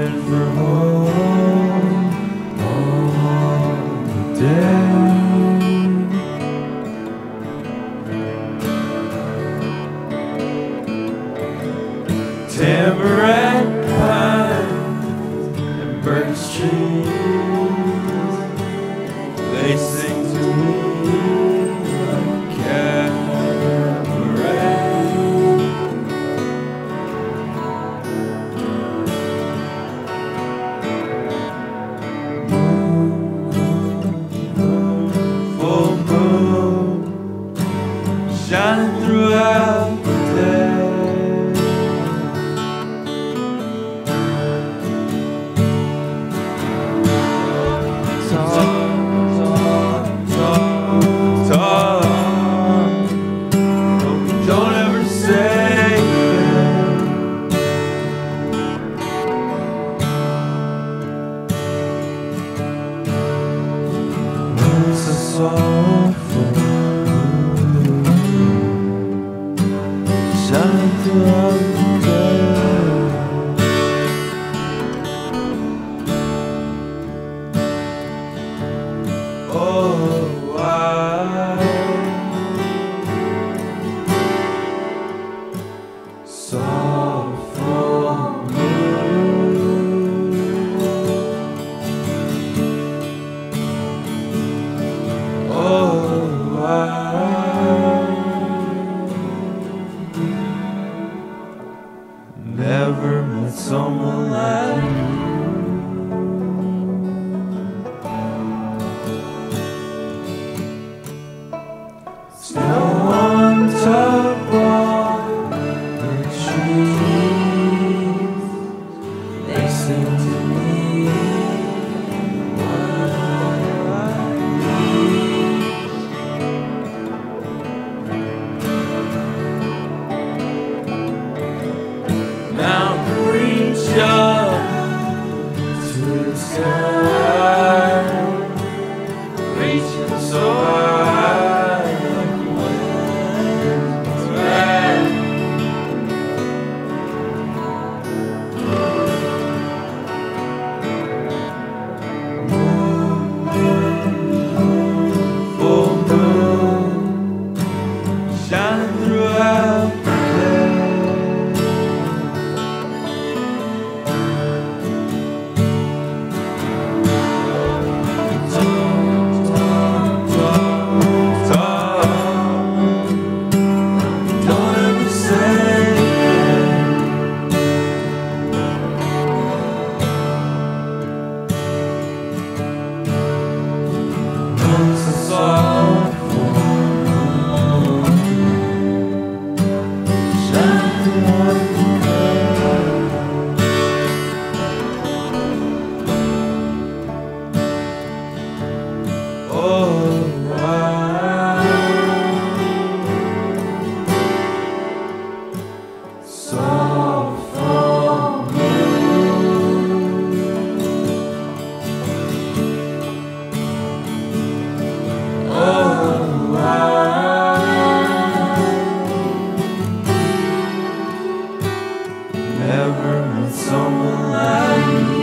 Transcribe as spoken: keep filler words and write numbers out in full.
searching for home all the day. Tamarack pines and birch trees, they sing to me like cabaret. Full moon shining throughout the day. Soulful shining throughout the day. Oh, I saw full moon. Oh, I never met someone like you. Snow on top of the trees, they sing to me what I need. Mountain reach up to the sky, reaching so high like wind's breath. Full moon shining throughout the day. Oh, I saw full moon. Oh, I never met someone like you.